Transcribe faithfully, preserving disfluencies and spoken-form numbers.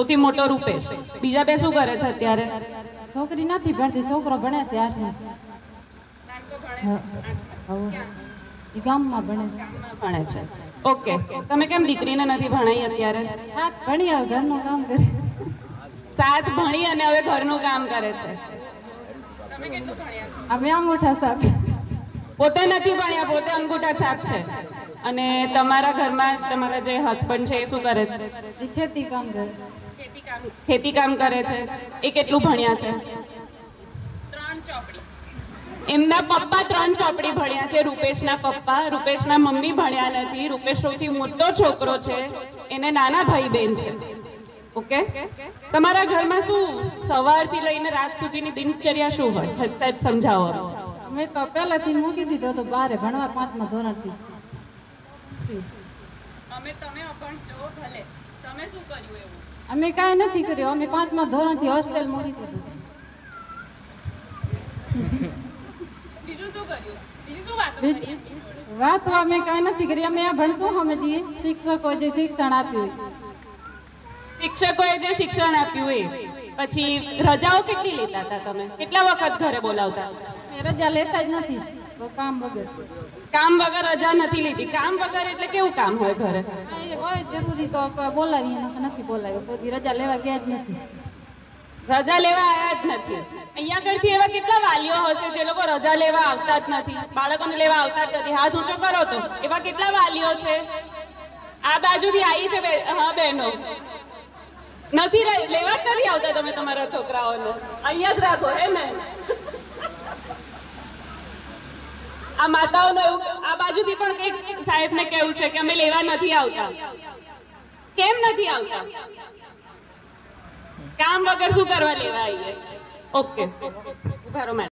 સૌથી મોટો રૂપેશ. બીજા બે શું કરે છે અત્યારે? છોકરી નથી ભણતી, છોકરો ભણે છે આઠમું. એ ગામમાં ભણે છે. ભણે છે. ઓકે, તમે કેમ દીકરીને નથી ભણાઈ અત્યારે? સાત ભણી હવે ઘરનું કામ કરે. સાત ભણી અને હવે ઘરનું કામ કરે છે. અમે અંગૂઠા સાહેબ પોતે નથી ભણ્યા, પોતે અંગૂઠા છાપ છે. અને તમારા ઘરમાં તમારા જે હસબન્ડ છે એ શું કરે છે? એ ખેતી કામ કરે. ખેતી કામ કરે છે. એ કેટલું ભણ્યા છે? એમના પપ્પા ત્રણ ચોપડી ભણ્યા છે. રૂપેશના પપ્પા. રૂપેશના મમ્મી ભણ્યા નથી. રૂપેશ સૌથી મોટો છોકરો છે, એને નાના ભાઈ બહેન છે. ઓકે, તમારા ઘરમાં શું સવારથી લઈને રાત સુધીની દિનચર્યા શું હોય? સાહેબ સમજાવો. અમે તો પહેલાથી મૂકી દીધો તો બારે ભણવા પાંચમા ધોરણથી. અમે કાંઈ નથી કર્યું. અમે પાંચમા ધોરણથી હોસ્ટેલ મૂકી દીધું. વાત અમે કાંઈ નથી કરી. અમે આ ભણશું સમજીએ શિક્ષકો જે શિક્ષણ આપ્યું. શિક્ષકોએ જે શિક્ષણ આપ્યું એ પછી રજાઓ કેટલી લેતા હતા તમે? કેટલા વખત ઘરે બોલાવતા? રજા લેતા જ નથી. કામ વગર કામ વગર રજા નથી લીધી. કામ વગર એટલે કેવું કામ હોય ઘરે? હોય જરૂરી તો બોલાવી, નથી બોલાવ્યો. કોઈ રજા લેવા ગયા જ નથી. રજા લેવા આવ્યા જ નથી. અહીંયા આગળથી એવા કેટલા વાલીઓ હશે જે લોકો રજા લેવા આવતા જ નથી, બાળકોને લેવા આવતા જ નથી? હાથ ઊંચો કરો તો. એવા કેટલા વાલીઓ છે? આ બાજુથી આવી છે. હા બહેનો, નથી લેવા જ નથી આવતા તમે તમારા છોકરાઓને? અહીંયા જ રાખો હે ને? આ માતાઓને એવું, આ બાજુથી પણ કઈક સાહેબને કેવું છે કે અમે લેવા નથી આવતા. કેમ નથી આવતા? કામ વગર શું કરવા લેવા આવીએ? ઓકે, ઉભા રહો મેડમ.